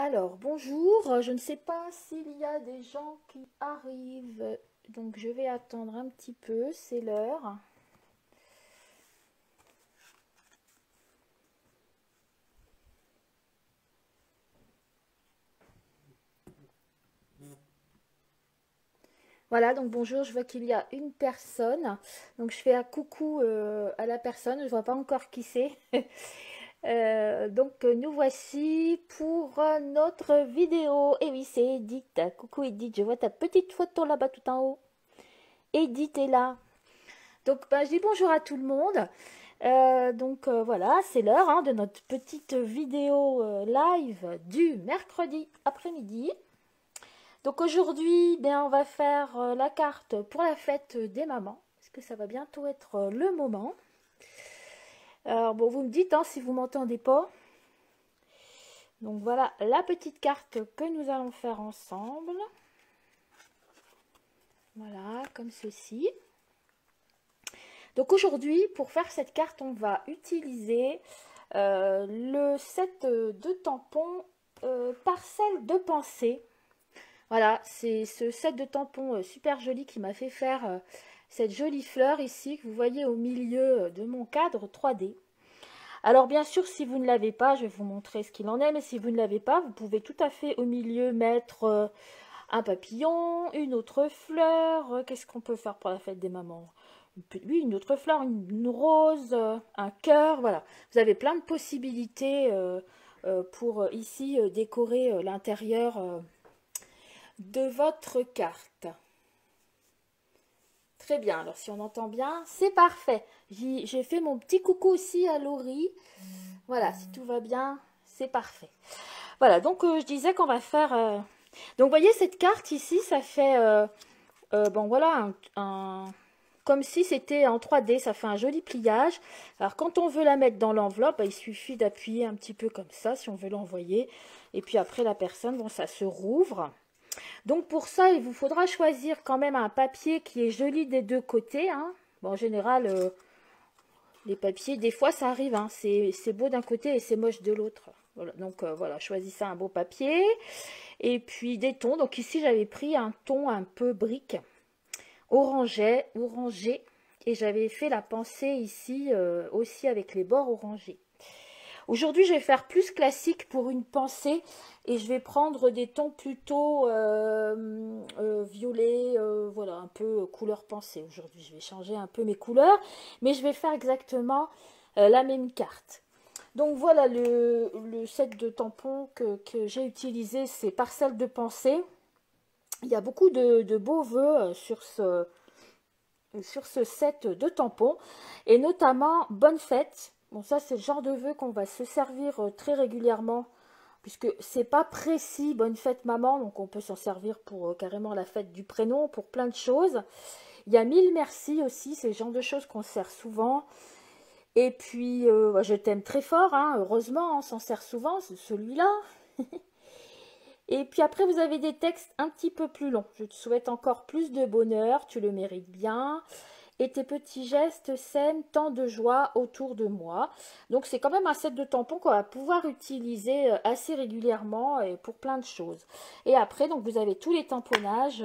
Alors, bonjour, je ne sais pas s'il y a des gens qui arrivent, donc je vais attendre un petit peu, c'est l'heure. Voilà, donc bonjour, je vois qu'il y a une personne, donc je fais un coucou à la personne, je ne vois pas encore qui c'est. Nous voici pour notre vidéo. Et oui, c'est Edith. Coucou Edith, je vois ta petite photo là-bas tout en haut. Edith est là. Donc, je dis bonjour à tout le monde. Voilà, c'est l'heure de notre petite vidéo live du mercredi après-midi. Donc aujourd'hui, on va faire la carte pour la fête des mamans, parce que ça va bientôt être le moment. Alors bon, vous me dites si vous m'entendez pas. Donc voilà la petite carte que nous allons faire ensemble. Voilà, comme ceci. Donc aujourd'hui, pour faire cette carte, on va utiliser le set de tampons Parcelle de pensée. Voilà, c'est ce set de tampons super joli qui m'a fait faire cette jolie fleur ici que vous voyez au milieu de mon cadre 3D. Alors bien sûr, si vous ne l'avez pas, je vais vous montrer ce qu'il en est, mais si vous ne l'avez pas, vous pouvez tout à fait au milieu mettre un papillon, une autre fleur. Qu'est-ce qu'on peut faire pour la fête des mamans? Oui, une autre fleur, une rose, un cœur, voilà. Vous avez plein de possibilités pour ici décorer l'intérieur de votre carte. Très bien, alors si on entend bien, c'est parfait. J'ai fait mon petit coucou aussi à Laurie. Voilà, si tout va bien, c'est parfait. Voilà, donc je disais qu'on va faire... Donc vous voyez cette carte ici, ça fait... bon voilà, comme si c'était en 3D, ça fait un joli pliage. Alors quand on veut la mettre dans l'enveloppe, il suffit d'appuyer un petit peu comme ça si on veut l'envoyer. Et puis après la personne, bon ça se rouvre. Donc pour ça, il vous faudra choisir quand même un papier qui est joli des deux côtés. Bon, en général, les papiers, des fois ça arrive, c'est beau d'un côté et c'est moche de l'autre. Voilà, donc voilà, choisissez un beau papier. Et puis des tons. Donc ici, j'avais pris un ton un peu brique. Orangé, et j'avais fait la pensée ici aussi avec les bords orangés. Aujourd'hui, je vais faire plus classique pour une pensée et je vais prendre des tons plutôt violets, voilà, un peu couleur pensée. Aujourd'hui, je vais changer un peu mes couleurs, mais je vais faire exactement la même carte. Donc voilà le set de tampons que j'ai utilisé, c'est Parcelle de pensée. Il y a beaucoup de beaux vœux sur ce set de tampons, et notamment bonne fête. Bon, ça c'est le genre de vœu qu'on va se servir très régulièrement, puisque c'est pas précis, bonne fête maman, donc on peut s'en servir pour carrément la fête du prénom, pour plein de choses. Il y a mille merci aussi, c'est le genre de choses qu'on sert souvent. Et puis je t'aime très fort, heureusement, on s'en sert souvent, c'est celui-là. Et puis après, vous avez des textes un petit peu plus longs. Je te souhaite encore plus de bonheur, tu le mérites bien. Et tes petits gestes sèment tant de joie autour de moi. Donc c'est quand même un set de tampons qu'on va pouvoir utiliser assez régulièrement et pour plein de choses. Et après, donc vous avez tous les tamponnages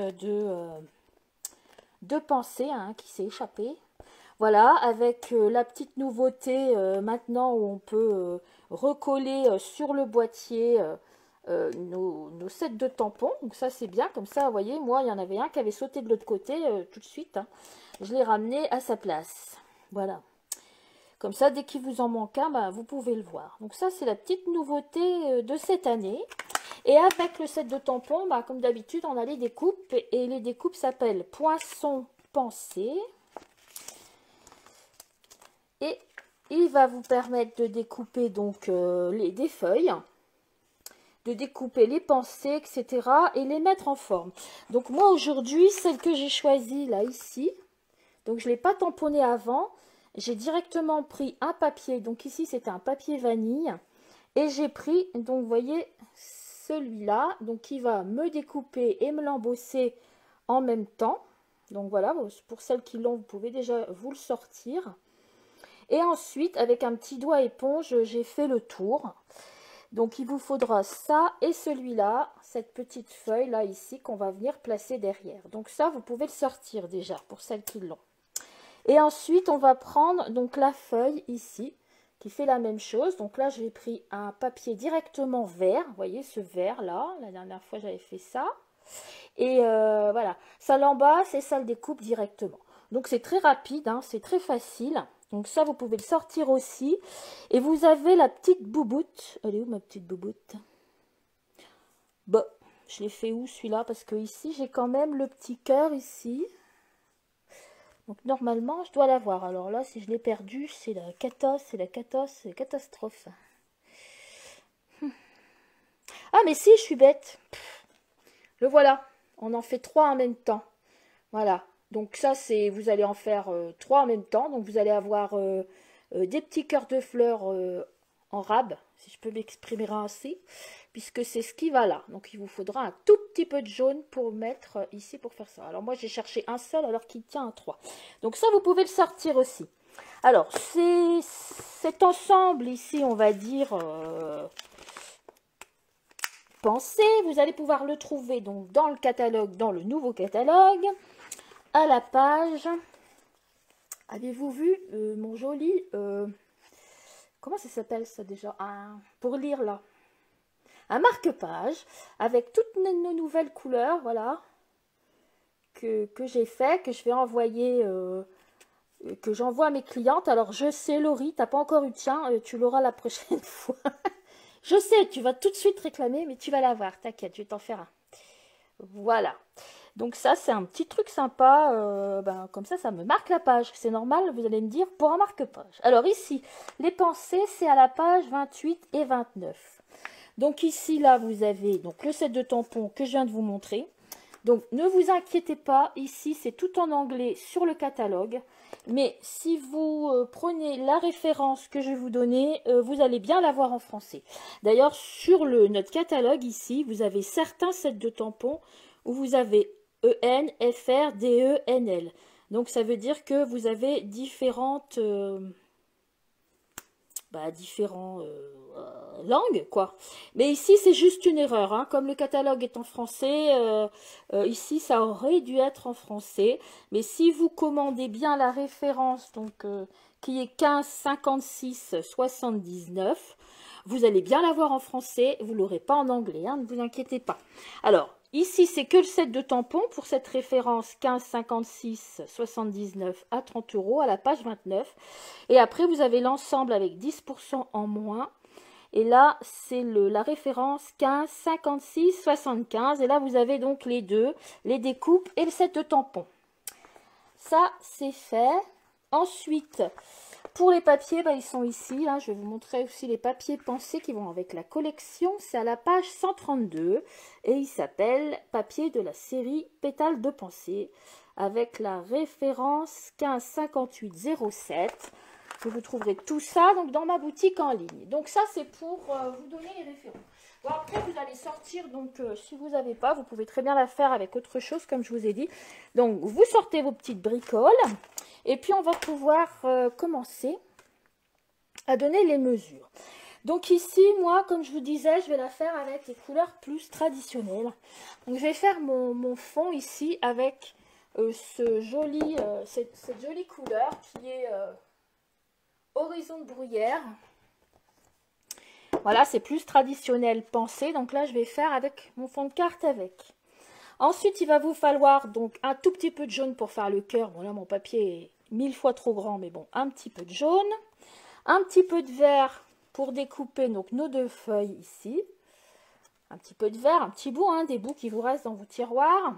de pensée qui s'est échappé. Voilà, avec la petite nouveauté maintenant où on peut recoller sur le boîtier nos sets de tampons. Donc ça c'est bien, comme ça vous voyez, moi il y en avait un qui avait sauté de l'autre côté tout de suite. Je l'ai ramené à sa place. Voilà. Comme ça, dès qu'il vous en manque un, vous pouvez le voir. Donc ça c'est la petite nouveauté de cette année. Et avec le set de tampons, comme d'habitude, on a les découpes. Et les découpes s'appellent Poinçon Pensée. Et il va vous permettre de découper donc des feuilles, de découper les pensées, etc. et les mettre en forme. Donc moi aujourd'hui, celle que j'ai choisie là ici, donc je ne l'ai pas tamponnée avant, j'ai directement pris un papier, donc ici c'était un papier vanille, et j'ai pris, donc vous voyez, celui-là, donc qui va me découper et me l'embosser en même temps. Donc voilà, pour celles qui l'ont, vous pouvez déjà vous le sortir. Et ensuite, avec un petit doigt éponge, j'ai fait le tour. Donc il vous faudra ça et celui-là, cette petite feuille là ici qu'on va venir placer derrière. Donc ça, vous pouvez le sortir déjà pour celles qui l'ont. Et ensuite, on va prendre donc la feuille ici qui fait la même chose. Donc là, j'ai pris un papier directement vert. Vous voyez ce vert là, la dernière fois j'avais fait ça. Et voilà, ça l'embasse et ça le découpe directement. Donc c'est très rapide, hein, c'est très facile. Donc ça, vous pouvez le sortir aussi. Et vous avez la petite bouboute. Elle est où ma petite bouboute? Bon, je l'ai fait où celui-là? Parce que ici, j'ai quand même le petit cœur ici. Donc normalement, je dois l'avoir. Alors là, si je l'ai perdu, c'est la cata, c'est la catastrophe. Ah mais si, je suis bête. Le voilà. On en fait 3 en même temps. Voilà. Donc ça, c'est, vous allez en faire 3 en même temps. Donc vous allez avoir des petits cœurs de fleurs en rab, si je peux m'exprimer ainsi, puisque c'est ce qui va là. Donc il vous faudra un tout petit peu de jaune pour mettre ici pour faire ça. Alors moi, j'ai cherché un seul alors qu'il tient à 3. Donc ça, vous pouvez le sortir aussi. Alors, c'est cet ensemble ici, on va dire... pensez, vous allez pouvoir le trouver donc dans le catalogue, dans le nouveau catalogue, à la page. Avez-vous vu mon joli comment ça s'appelle ça déjà, pour lire là, un marque-page avec toutes nos nouvelles couleurs, voilà, que j'ai fait, que je vais envoyer, que j'envoie à mes clientes. Alors je sais, Laurie, t'as pas encore eu de tien, tu l'auras la prochaine fois. Je sais, tu vas tout de suite réclamer, mais tu vas l'avoir, t'inquiète, je vais t'en faire un. Voilà. Donc ça, c'est un petit truc sympa. Comme ça me marque la page. C'est normal, vous allez me dire, pour un marque-page. Alors ici, les pensées, c'est à la page 28 et 29. Donc ici, là, vous avez donc le set de tampons que je viens de vous montrer. Donc ne vous inquiétez pas, ici, c'est tout en anglais sur le catalogue. Mais si vous prenez la référence que je vais vous donner, vous allez bien l'avoir en français. D'ailleurs, sur notre catalogue ici, vous avez certains sets de tampons où vous avez EN, FR, DE, NL. Donc ça veut dire que vous avez différentes langues, quoi. Mais ici, c'est juste une erreur, hein. Comme le catalogue est en français, ici, ça aurait dû être en français. Mais si vous commandez bien la référence, donc qui est 15 56 79, vous allez bien l'avoir en français. Vous ne l'aurez pas en anglais, hein, ne vous inquiétez pas. Alors, ici, c'est que le set de tampons pour cette référence 15 56 79 à 30 € à la page 29. Et après, vous avez l'ensemble avec 10% en moins. Et là, c'est la référence 15 56 75. Et là, vous avez donc les deux, les découpes et le set de tampons. Ça, c'est fait. Ensuite, pour les papiers, ils sont ici. Là, je vais vous montrer aussi les papiers pensés qui vont avec la collection. C'est à la page 132 et il s'appelle papier de la série Pétales de pensée avec la référence 15 58 07. Vous trouverez tout ça donc dans ma boutique en ligne. Donc ça, c'est pour vous donner les références. Bon, après, vous allez sortir, donc si vous n'avez pas, vous pouvez très bien la faire avec autre chose, comme je vous ai dit. Donc, vous sortez vos petites bricoles. Et puis, on va pouvoir commencer à donner les mesures. Donc ici, moi, comme je vous disais, je vais la faire avec les couleurs plus traditionnelles. Donc, je vais faire mon fond ici avec cette jolie couleur qui est horizon de bruyère. Voilà, c'est plus traditionnel pensé. Donc là, je vais faire avec mon fond de carte avec. Ensuite, il va vous falloir donc un tout petit peu de jaune pour faire le cœur. Bon, là, mon papier est 1000 fois trop grand, mais bon, un petit peu de jaune. Un petit peu de vert pour découper donc nos deux feuilles ici. Un petit peu de vert, un petit bout, hein, des bouts qui vous restent dans vos tiroirs.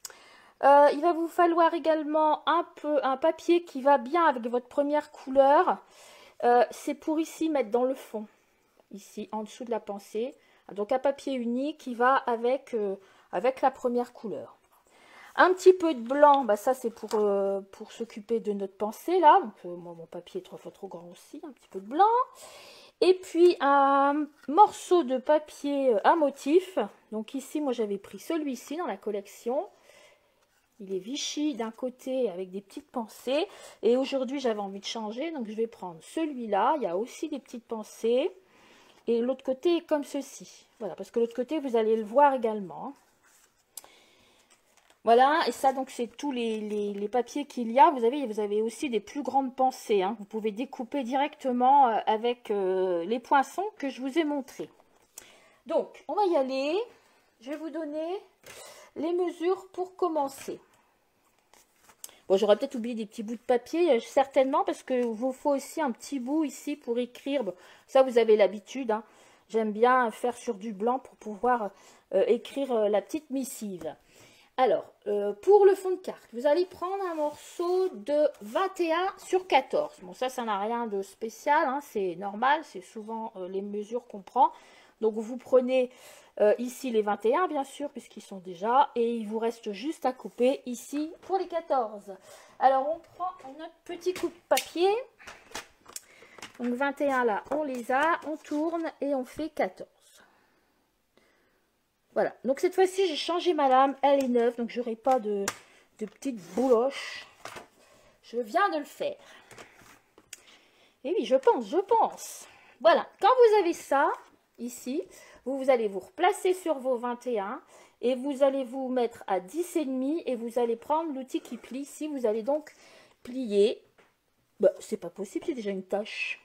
Il va vous falloir également un papier qui va bien avec votre première couleur. C'est pour ici mettre dans le fond. Ici, en dessous de la pensée. Donc, un papier unique qui va avec la première couleur. Un petit peu de blanc, ça, c'est pour s'occuper de notre pensée, là. Donc, moi, mon papier est 3 fois trop grand aussi. Un petit peu de blanc. Et puis, un morceau de papier à motif. Donc, ici, moi, j'avais pris celui-ci dans la collection. Il est Vichy d'un côté avec des petites pensées. Et aujourd'hui, j'avais envie de changer. Donc, je vais prendre celui-là. Il y a aussi des petites pensées. et l'autre côté est comme ceci. Voilà, parce que l'autre côté, vous allez le voir également. Voilà, et ça, donc, c'est tous les papiers qu'il y a. Vous avez aussi des plus grandes pensées. Hein. Vous pouvez découper directement avec les poinçons que je vous ai montrés. Donc, on va y aller. Je vais vous donner les mesures pour commencer. Bon, j'aurais peut-être oublié des petits bouts de papier, certainement, parce que vous faut aussi un petit bout ici pour écrire. Bon, ça, vous avez l'habitude. Hein. J'aime bien faire sur du blanc pour pouvoir écrire la petite missive. Alors, pour le fond de carte, vous allez prendre un morceau de 21 sur 14. Bon, ça n'a rien de spécial, hein, c'est normal, c'est souvent les mesures qu'on prend. Donc, vous prenez ici les 21, bien sûr, puisqu'ils sont déjà, et il vous reste juste à couper ici pour les 14. Alors, on prend notre petit coupe-papier. Donc, 21 là, on les a, on tourne et on fait 14. Voilà, donc cette fois-ci, j'ai changé ma lame, elle est neuve, donc j'aurai pas de petites bouloches. Je viens de le faire. Et oui, je pense. Voilà, quand vous avez ça, ici, vous allez vous replacer sur vos 21 et vous allez vous mettre à 10,5 et vous allez prendre l'outil qui plie. Ici, vous allez donc plier. Bah, c'est pas possible, j'ai déjà une tache.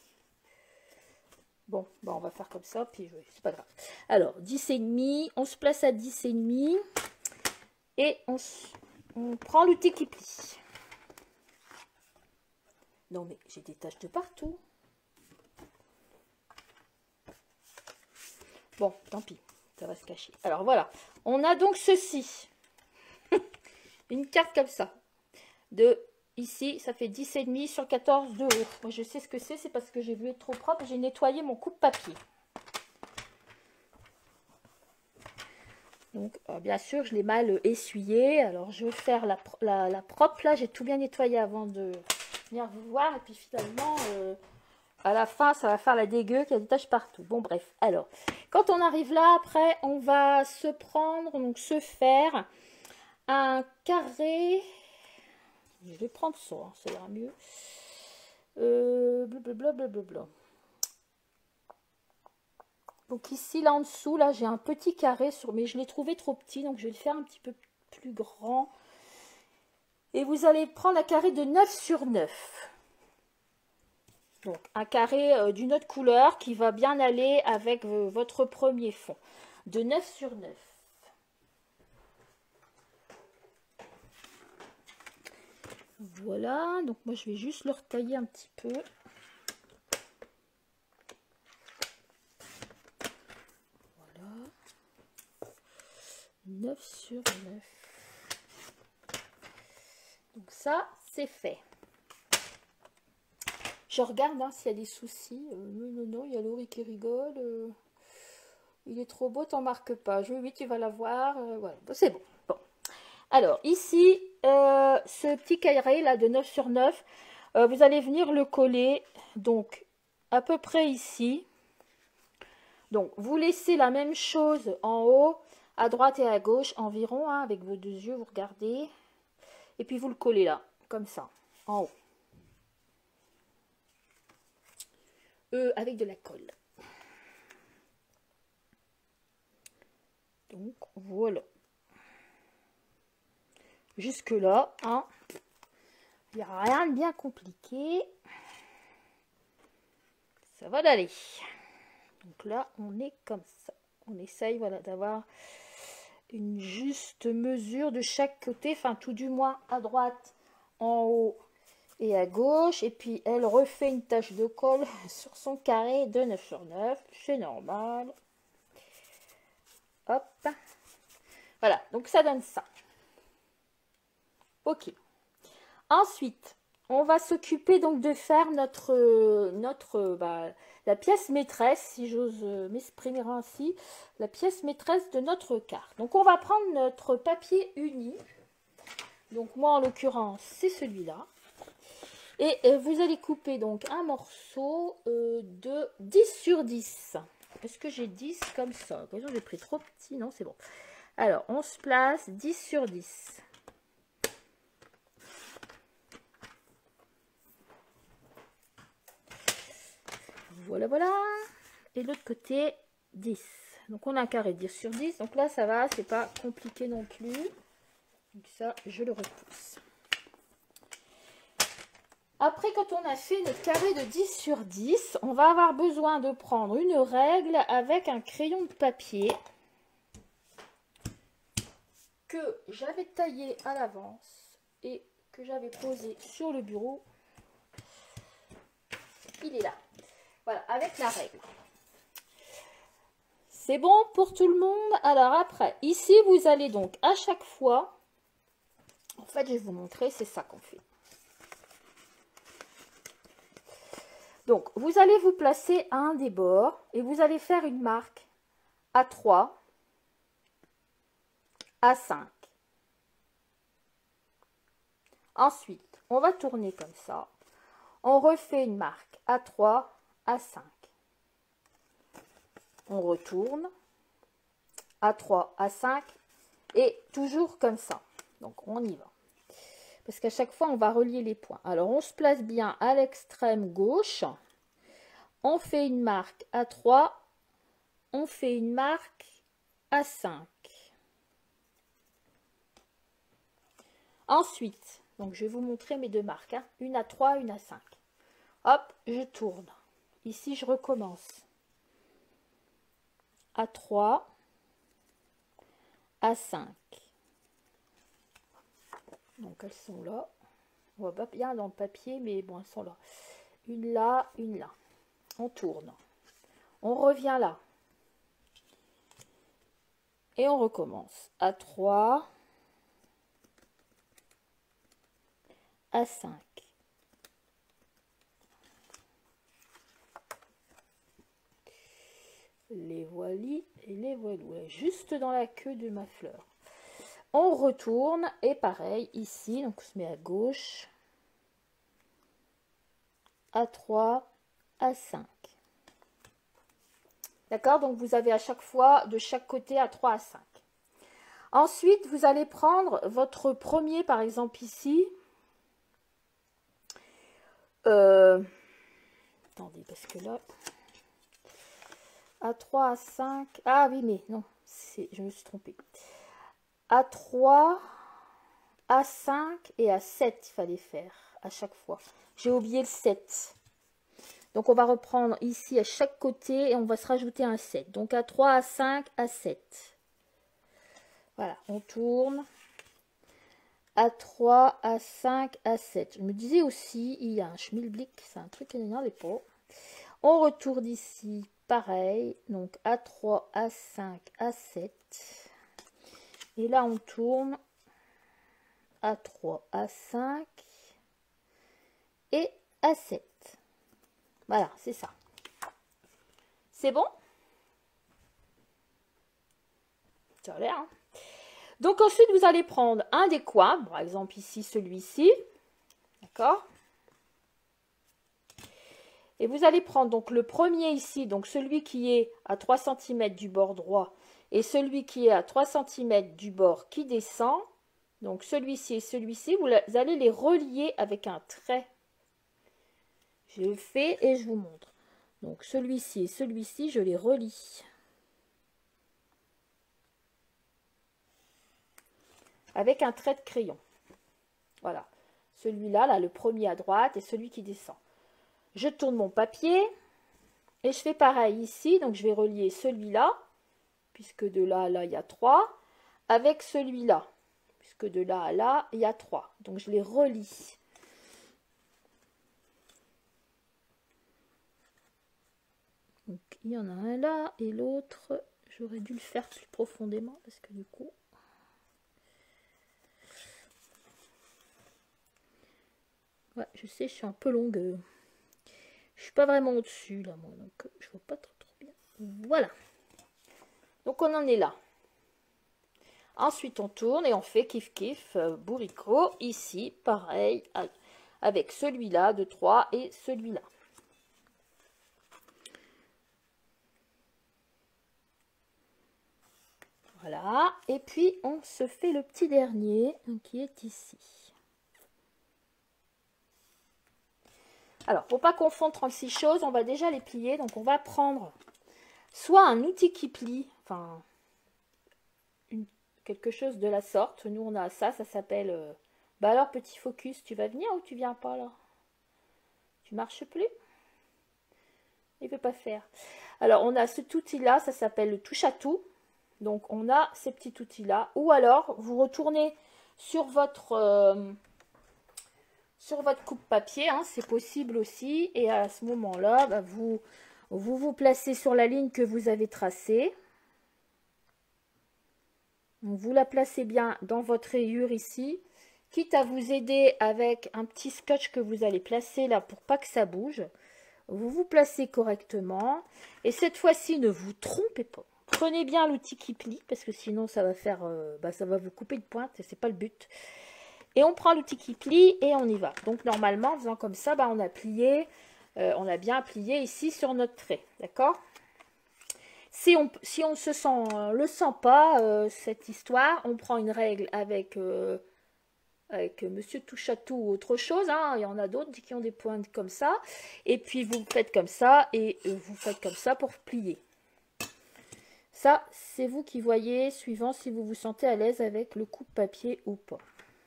Bon, on va faire comme ça, puis c'est pas grave. Alors, 10,5, on se place à 10,5 et on prend l'outil qui plie. Non, mais j'ai des taches de partout. Bon, tant pis, ça va se cacher. Alors, voilà, on a donc ceci. Une carte comme ça. Ici, ça fait 10,5 sur 14 de haut. Moi, je sais ce que c'est parce que j'ai vu être trop propre. J'ai nettoyé mon coupe-papier. Donc, bien sûr, je l'ai mal essuyé. Alors, je vais faire la propre. Là, j'ai tout bien nettoyé avant de venir vous voir. Et puis, finalement, à la fin, ça va faire la dégueu qu'il y a des taches partout. Bon, bref. Alors, quand on arrive là, après, on va se faire un carré. Je vais prendre ça, hein, ça ira mieux. Blablabla. Donc ici, là en dessous, là j'ai un petit carré, mais je l'ai trouvé trop petit, donc je vais le faire un petit peu plus grand. Et vous allez prendre un carré de 9 sur 9. Donc un carré d'une autre couleur qui va bien aller avec votre premier fond. De 9 sur 9. Voilà, donc moi je vais juste le retailler un petit peu. Voilà. 9 sur 9. Donc ça, c'est fait. Je regarde hein, s'il y a des soucis. Non, il y a Laurie qui rigole. Il est trop beau, t'en marques pas. Oui, tu vas l'avoir. Voilà, c'est bon. Bon. Alors, ici, ce petit carré là de 9 sur 9, vous allez venir le coller, donc, à peu près ici. Donc, vous laissez la même chose en haut, à droite et à gauche environ, hein, avec vos deux yeux, vous regardez. Et puis, vous le collez là, comme ça, en haut. Avec de la colle. Donc, voilà. Jusque là, hein, il n'y a rien de bien compliqué. Ça va d'aller. Donc là, on est comme ça. On essaye voilà, d'avoir une juste mesure de chaque côté. Enfin, tout du moins à droite, en haut et à gauche. Et puis, elle refait une tache de colle sur son carré de 9 sur 9. C'est normal. Hop. Voilà, donc ça donne ça. Ok. Ensuite, on va s'occuper donc de faire la pièce maîtresse, si j'ose m'exprimer ainsi, la pièce maîtresse de notre carte. Donc, on va prendre notre papier uni. Donc, moi, en l'occurrence, c'est celui-là. Et vous allez couper donc un morceau de 10 sur 10. Est-ce que j'ai 10 comme ça? J'ai pris trop petit, non, c'est bon. Alors, on se place 10 sur 10. Voilà, voilà. et l'autre côté 10. Donc on a un carré de 10 sur 10. Donc là ça va, c'est pas compliqué non plus. Donc ça, je le repousse. Après, quand on a fait notre carré de 10 sur 10, on va avoir besoin de prendre une règle avec un crayon de papier que j'avais taillé à l'avance et que j'avais posé sur le bureau. Il est là. Voilà, avec la règle. C'est bon pour tout le monde? Alors après, ici, vous allez donc à chaque fois... En fait, je vais vous montrer, c'est ça qu'on fait. Donc, vous allez vous placer à un des bords et vous allez faire une marque à 3, à 5. Ensuite, on va tourner comme ça. On refait une marque à 3, à 5. On retourne à 3, à 5 et toujours comme ça. Donc, on y va. Parce qu'à chaque fois, on va relier les points. Alors, on se place bien à l'extrême gauche. On fait une marque à 3. On fait une marque à 5. Ensuite, donc je vais vous montrer mes deux marques. Hein. Une à 3, une à 5. Hop, je tourne. Ici, je recommence. À 3, à 5. Donc elles sont là. On voit pas bien dans le papier, mais bon, elles sont là. Une là, une là. On tourne. On revient là. Et on recommence. À 3, à 5. Les voici et les voilà. Juste dans la queue de ma fleur. On retourne et pareil ici, donc on se met à gauche, à 3, à 5. D'accord? Donc vous avez à chaque fois de chaque côté à 3 à 5. Ensuite, vous allez prendre votre premier, par exemple ici. Attendez, parce que là, à 3, à 5. Ah oui, mais non, je me suis trompée. À 3, à 5 et à 7, il fallait faire à chaque fois. J'ai oublié le 7. Donc, on va reprendre ici à chaque côté et on va se rajouter un 7. Donc, à 3, à 5, à 7. Voilà, on tourne. À 3, à 5, à 7. Je me disais aussi, il y a un schmilblick, c'est un truc qui n'en est pas. On retourne ici, pareil. Donc, à 3, à 5, à 7. Et là, on tourne à 3, à 5 et à 7. Voilà, c'est ça. C'est bon? Ça a l'air, hein? Donc, ensuite, vous allez prendre un des coins. Par exemple, ici, celui-ci. D'accord? Et vous allez prendre donc le premier ici, donc celui qui est à 3 cm du bord droit et celui qui est à 3 cm du bord qui descend. Donc celui-ci et celui-ci, vous allez les relier avec un trait. Je le fais et je vous montre. Donc celui-ci et celui-ci, je les relie. Avec un trait de crayon. Voilà. Celui-là, là, le premier à droite et celui qui descend. Je tourne mon papier et je fais pareil ici. Donc, je vais relier celui-là, puisque de là à là, il y a 3, avec celui-là, puisque de là à là, il y a 3. Donc, je les relie. Donc, il y en a un là et l'autre, j'aurais dû le faire plus profondément parce que du coup... Ouais, je sais, je suis un peu longue. Je suis pas vraiment au-dessus là, moi, donc je vois pas trop bien. Voilà. Donc on en est là. Ensuite on tourne et on fait kiff kiff bourricot. Ici, pareil, avec celui-là de 3 et celui-là. Voilà. Et puis on se fait le petit dernier qui est ici. Alors, pour pas confondre 36 choses, on va déjà les plier. Donc, on va prendre soit un outil qui plie, enfin quelque chose de la sorte. Nous on a ça, ça s'appelle... Bah alors petit focus, tu vas venir ou tu viens pas là? Tu marches plus? Il veut pas faire. Alors on a cet outil là, ça s'appelle le touche à tout. Donc on a ces petits outils là. Ou alors vous retournez sur votre coupe papier, hein, c'est possible aussi. Et à ce moment là, bah, vous placez sur la ligne que vous avez tracée. Donc, vous la placez bien dans votre rayure ici. Quitte à vous aider avec un petit scotch que vous allez placer là pour pas que ça bouge. Vous vous placez correctement. Et cette fois-ci, ne vous trompez pas. Prenez bien l'outil qui plie parce que sinon ça va faire, ça va vous couper de pointe et c'est pas le but. Et on prend l'outil qui plie et on y va. Donc normalement, en faisant comme ça, on a plié, on a bien plié ici sur notre trait, d'accord? Si on le sent pas cette histoire, on prend une règle avec Monsieur Touchatou ou autre chose, hein. Il y en a d'autres qui ont des pointes comme ça, et puis vous faites comme ça et vous faites comme ça pour plier. Ça, c'est vous qui voyez, suivant si vous vous sentez à l'aise avec le coupe-papier ou pas.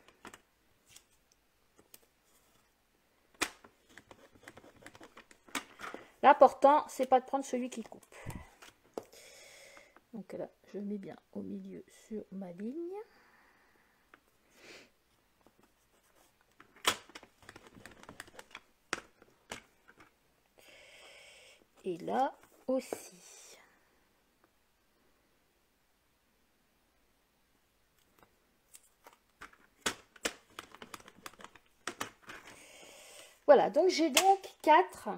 L'important, c'est pas de prendre celui qui coupe. Donc là, je mets bien au milieu sur ma ligne. Et là aussi. Voilà, donc j'ai donc 4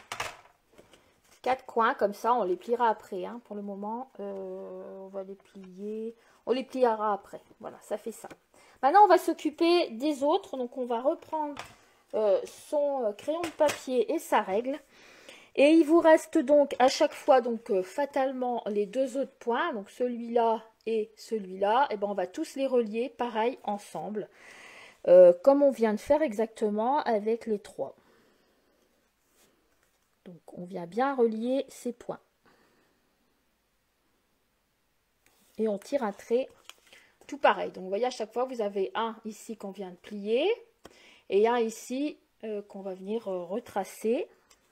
coins comme ça, on les pliera après, hein, pour le moment, on va les plier, on les pliera après, voilà, ça fait ça. Maintenant, on va s'occuper des autres, donc on va reprendre son crayon de papier et sa règle, et il vous reste donc à chaque fois, donc fatalement, les deux autres points, donc celui-là et celui-là, et ben on va tous les relier, pareil, ensemble, comme on vient de faire exactement avec les 3. Donc, on vient bien relier ces points. Et on tire un trait tout pareil. Donc, vous voyez, à chaque fois, vous avez un ici qu'on vient de plier et un ici qu'on va venir retracer.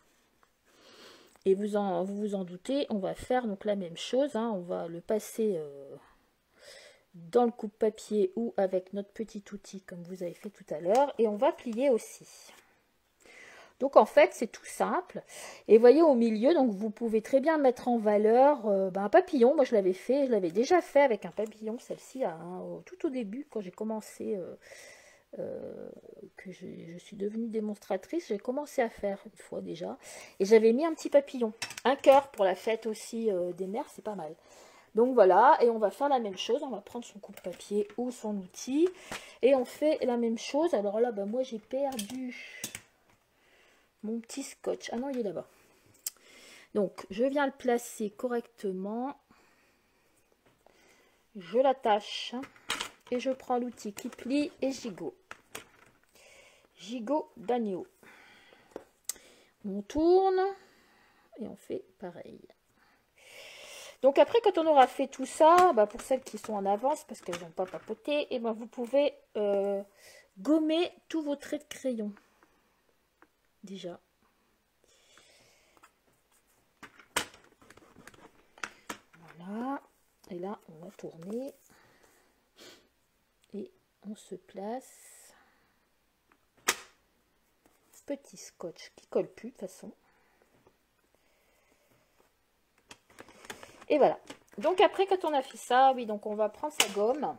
Et vous vous en doutez, on va faire donc la même chose, hein. On va le passer dans le coupe-papier ou avec notre petit outil comme vous avez fait tout à l'heure. Et on va plier aussi. Donc en fait c'est tout simple, et voyez au milieu, donc vous pouvez très bien mettre en valeur un papillon. Moi je l'avais déjà fait avec un papillon, celle-ci tout au début quand j'ai commencé, que je suis devenue démonstratrice, j'ai commencé à faire une fois déjà, et j'avais mis un petit papillon, un cœur pour la fête aussi des mères, c'est pas mal. Donc voilà, et on va faire la même chose, on va prendre son coupe-papier ou son outil, et on fait la même chose. Alors là, moi j'ai perdu mon petit scotch. Ah non, il est là-bas. Donc, je viens le placer correctement. Je l'attache. Et je prends l'outil qui plie et gigot. Gigot d'agneau. On tourne. Et on fait pareil. Donc après, quand on aura fait tout ça, pour celles qui sont en avance, parce qu'elles n'ont pas papoté, et vous pouvez gommer tous vos traits de crayon. Déjà. Voilà. Et là, on va tourner. Et on se place. Petit scotch qui colle plus de toute façon. Et voilà. Donc après, quand on a fait ça, oui, donc on va prendre sa gomme.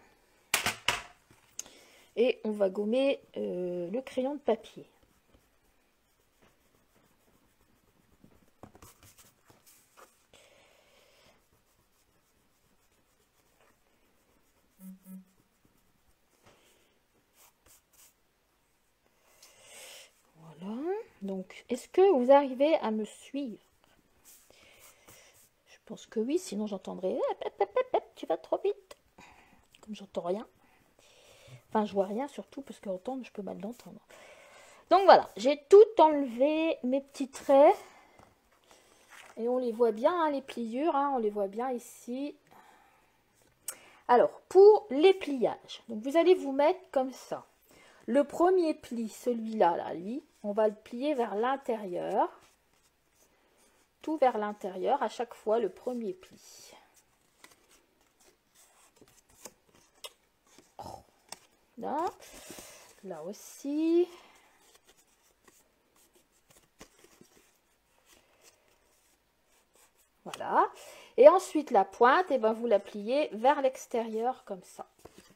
Et on va gommer le crayon de papier. Voilà. Donc, est-ce que vous arrivez à me suivre? Je pense que oui, sinon j'entendrai tu vas trop vite. Comme j'entends rien. Enfin, je vois rien surtout parce qu'entendre, je peux mal l'entendre. Donc voilà, j'ai tout enlevé, mes petits traits. Et on les voit bien, hein, les pliures, hein, on les voit bien ici. Alors, pour les pliages, donc vous allez vous mettre comme ça. Le premier pli, celui-là, là, lui, on va le plier vers l'intérieur. Tout vers l'intérieur, à chaque fois, le premier pli. Là, là aussi. Voilà. Et ensuite, la pointe, et ben, vous la pliez vers l'extérieur comme ça.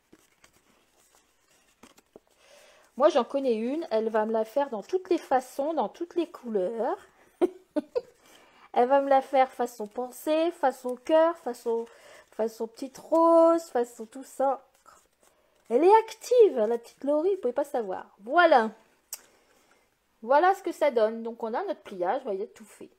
Moi, j'en connais une. Elle va me la faire dans toutes les façons, dans toutes les couleurs. Elle va me la faire façon pensée, façon cœur, façon petite rose, façon tout ça. Elle est active, la petite Laurie, vous ne pouvez pas savoir. Voilà. Voilà ce que ça donne. Donc, on a notre pliage, vous voyez, tout fait.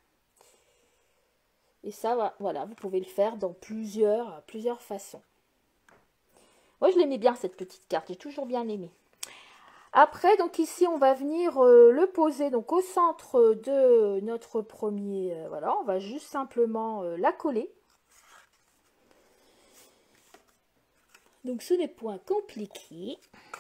Et ça, voilà, vous pouvez le faire dans plusieurs façons. Moi, je l'aimais bien, cette petite carte. J'ai toujours bien aimé. Après, donc ici, on va venir le poser donc au centre de notre premier... voilà, on va juste simplement la coller. Donc, ce n'est point compliqué.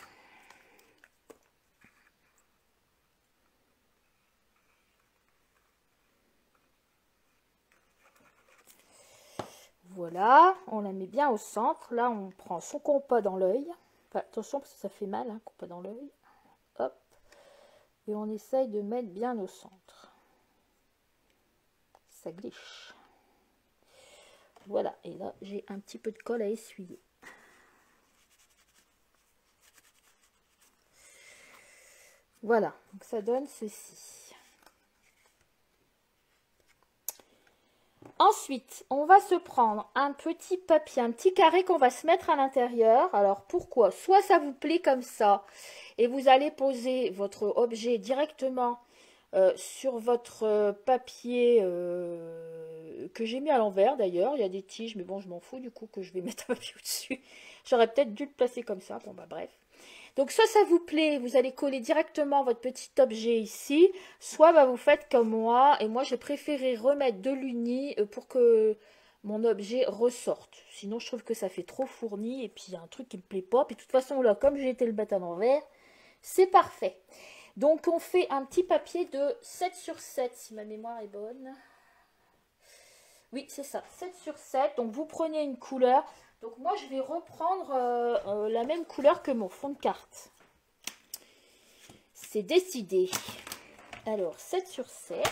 Voilà, on la met bien au centre. Là, on prend son compas dans l'œil. Enfin, attention, parce que ça fait mal, hein, compas dans l'œil. Hop. Et on essaye de mettre bien au centre. Ça glisse. Voilà, et là, j'ai un petit peu de colle à essuyer. Voilà, donc ça donne ceci. Ensuite, on va se prendre un petit papier, un petit carré qu'on va se mettre à l'intérieur. Alors, pourquoi? Soit ça vous plaît comme ça, et vous allez poser votre objet directement sur votre papier que j'ai mis à l'envers d'ailleurs. Il y a des tiges, mais bon, je m'en fous du coup que je vais mettre un papier au-dessus. J'aurais peut-être dû le placer comme ça. Bon, bah bref. Donc, soit ça vous plaît, vous allez coller directement votre petit objet ici, soit bah, vous faites comme moi, et moi j'ai préféré remettre de l'uni pour que mon objet ressorte. Sinon, je trouve que ça fait trop fourni, et puis il y a un truc qui me plaît pas. Puis de toute façon, là, comme j'ai été le mettre à l'envers, c'est parfait. Donc, on fait un petit papier de 7 sur 7, si ma mémoire est bonne. Oui, c'est ça, 7 sur 7. Donc, vous prenez une couleur. Donc moi, je vais reprendre la même couleur que mon fond de carte. C'est décidé. Alors, 7 sur 7.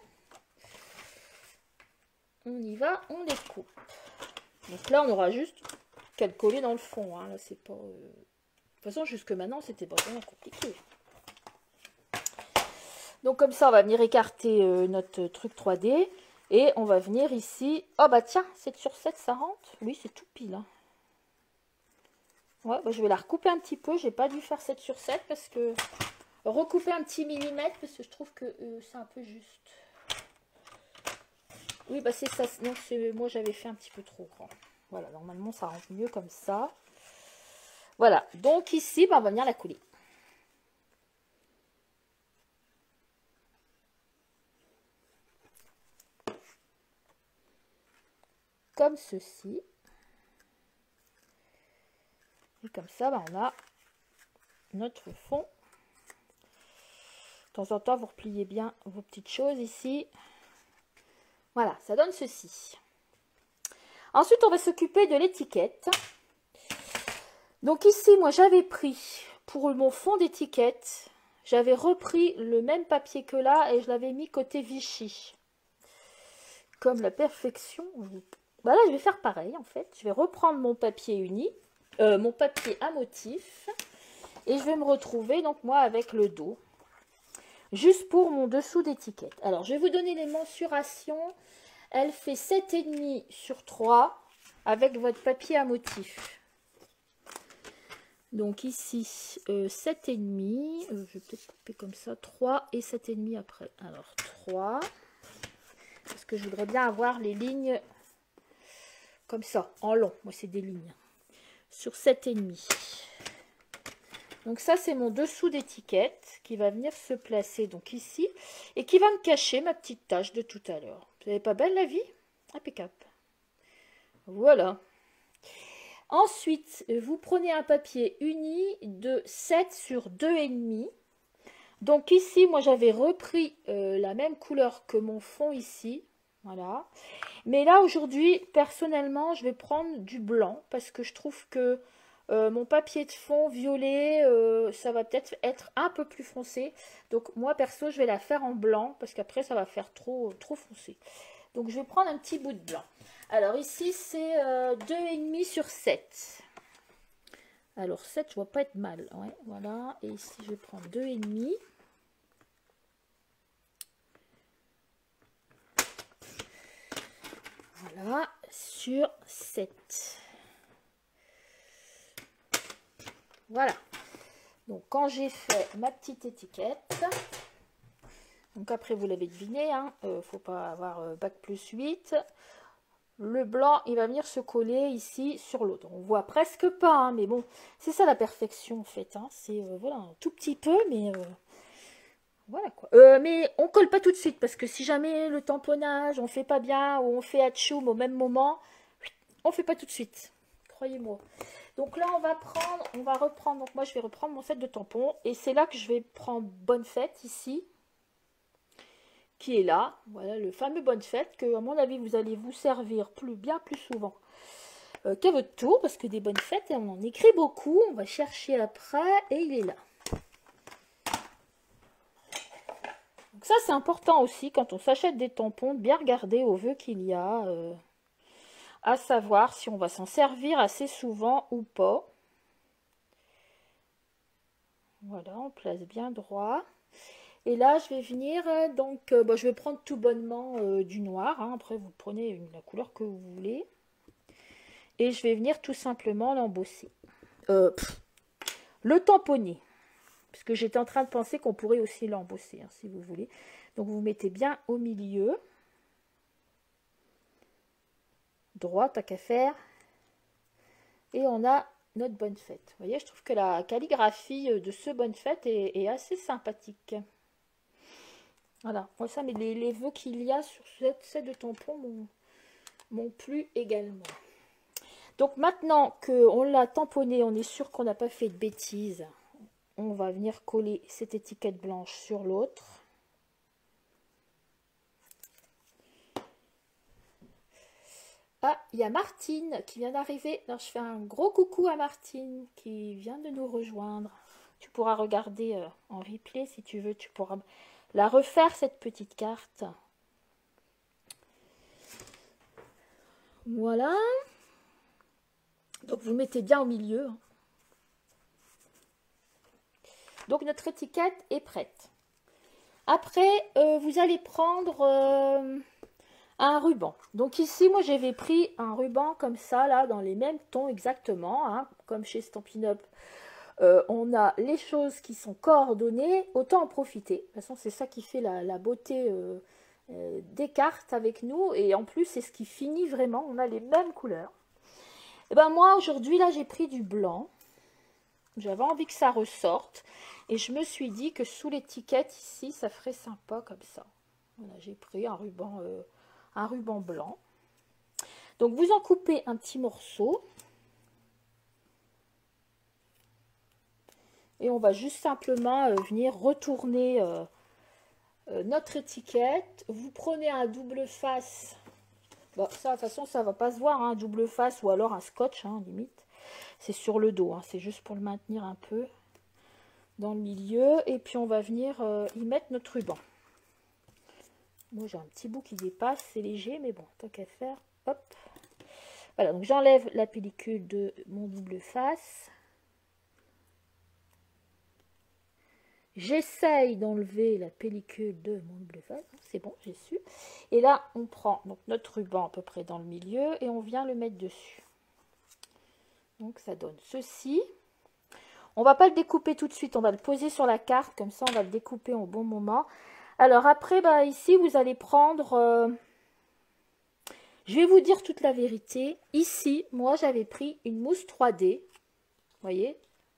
On y va, on les coupe. Donc là, on aura juste qu'à le coller dans le fond. Hein. Là, c'est pas... De toute façon, jusque maintenant, c'était pas vraiment compliqué. Donc comme ça, on va venir écarter notre truc 3D. Et on va venir ici. Oh bah tiens, 7 sur 7, ça rentre. Oui, c'est tout pile. Hein. Ouais, bah, je vais la recouper un petit peu. J'ai pas dû faire 7 sur 7 parce que... Recouper un petit millimètre parce que je trouve que c'est un peu juste. Oui, bah c'est ça. Non, moi j'avais fait un petit peu trop grand. Voilà, normalement ça rentre mieux comme ça. Voilà, donc ici, bah, on va venir la coller. Comme ceci. Et comme ça, bah, on a notre fond. De temps en temps, vous repliez bien vos petites choses ici. Voilà, ça donne ceci. Ensuite, on va s'occuper de l'étiquette. Donc ici, moi, j'avais pris, pour mon fond d'étiquette, j'avais repris le même papier que là et je l'avais mis côté Vichy. Comme la perfection. Bah là, je vais faire pareil, en fait. Je vais reprendre mon papier uni, mon papier à motif. Et je vais me retrouver, donc, moi, avec le dos. Juste pour mon dessous d'étiquette. Alors, je vais vous donner les mensurations. Elle fait 7,5 sur 3 avec votre papier à motif. Donc ici, 7,5. Je vais peut-être couper comme ça. 3 et 7,5 après. Alors, 3. Parce que je voudrais bien avoir les lignes comme ça, en long. Moi, c'est des lignes. Sur 7,5. Donc ça, c'est mon dessous d'étiquette qui va venir se placer donc ici et qui va me cacher ma petite tache de tout à l'heure. Vous n'avez pas belle la vie? Impeccable. Voilà. Ensuite, vous prenez un papier uni de 7 sur 2,5. Donc ici, moi j'avais repris la même couleur que mon fond ici. Voilà. Mais là, aujourd'hui, personnellement, je vais prendre du blanc parce que je trouve que mon papier de fond violet, ça va peut-être être un peu plus foncé. Donc moi, perso, je vais la faire en blanc parce qu'après, ça va faire trop foncé. Donc je vais prendre un petit bout de blanc. Alors ici, c'est 2,5 sur 7. Alors 7, je vois pas être mal. Ouais, voilà. Et ici, je vais prendre 2,5. Voilà, sur 7. Voilà. Donc, quand j'ai fait ma petite étiquette, donc après, vous l'avez deviné, hein, faut pas avoir bac plus 8. Le blanc, il va venir se coller ici sur l'autre. On voit presque pas, hein, mais bon, c'est ça la perfection en fait. Hein. C'est voilà, un tout petit peu, mais voilà quoi. Mais on colle pas tout de suite parce que si jamais le tamponnage, on fait pas bien ou on fait atchoum au même moment, on fait pas tout de suite. Croyez-moi. Donc là, on va reprendre. Donc moi, je vais reprendre mon set de tampons et c'est là que je vais prendre Bonne Fête ici, qui est là. Voilà le fameux Bonne Fête que, à mon avis, vous allez vous servir bien plus souvent qu'à votre tour parce que des bonnes fêtes, on en écrit beaucoup. On va chercher après et il est là. Donc ça, c'est important aussi quand on s'achète des tampons, de bien regarder au vœu qu'il y a, à savoir si on va s'en servir assez souvent ou pas. Voilà, on place bien droit. Et là, je vais venir, donc, je vais prendre tout bonnement du noir. Hein. Après, vous prenez la couleur que vous voulez. Et je vais venir tout simplement l'embosser. Le tamponner. Parce que j'étais en train de penser qu'on pourrait aussi l'embosser, hein, si vous voulez. Donc, vous mettez bien au milieu. Droit, tant qu'à faire. Et on a notre Bonne Fête. Vous voyez, je trouve que la calligraphie de ce Bonne Fête est assez sympathique. Voilà, moi ça, mais les vœux qu'il y a sur cette set de tampons m'ont plu également. Donc maintenant qu'on l'a tamponné, on est sûr qu'on n'a pas fait de bêtises. On va venir coller cette étiquette blanche sur l'autre. Ah, il y a Martine qui vient d'arriver. Alors, je fais un gros coucou à Martine qui vient de nous rejoindre. Tu pourras regarder en replay si tu veux. Tu pourras la refaire, cette petite carte. Voilà. Donc, vous mettez bien au milieu. Donc, notre étiquette est prête. Après, vous allez prendre un ruban. Donc, ici, moi, j'avais pris un ruban comme ça, là, dans les mêmes tons exactement. Hein, comme chez Stampin' Up. On a les choses qui sont coordonnées, autant en profiter. De toute façon, c'est ça qui fait la beauté des cartes avec nous. Et en plus, c'est ce qui finit vraiment. On a les mêmes couleurs. Et ben moi, aujourd'hui, là, j'ai pris du blanc. J'avais envie que ça ressorte. Et je me suis dit que sous l'étiquette, ici, ça ferait sympa comme ça. Voilà, j'ai pris un ruban blanc. Donc, vous en coupez un petit morceau. Et on va juste simplement venir retourner notre étiquette. Vous prenez un double face. Bon, ça, de toute façon, ça ne va pas se voir, hein, double face ou alors un scotch, hein, limite. C'est sur le dos, hein, c'est juste pour le maintenir un peu dans le milieu. Et puis, on va venir y mettre notre ruban. Moi, j'ai un petit bout qui dépasse, c'est léger, mais bon, tant qu'à faire, hop. Voilà, donc j'enlève la pellicule de mon double face. J'essaye d'enlever la pellicule de mon double face. C'est bon, j'ai su. Et là, on prend donc notre ruban à peu près dans le milieu et on vient le mettre dessus. Donc, ça donne ceci. On va pas le découper tout de suite. On va le poser sur la carte. Comme ça, on va le découper au bon moment. Alors, après, bah, ici, vous allez prendre... je vais vous dire toute la vérité. Ici, moi, j'avais pris une mousse 3D. Vous voyez ?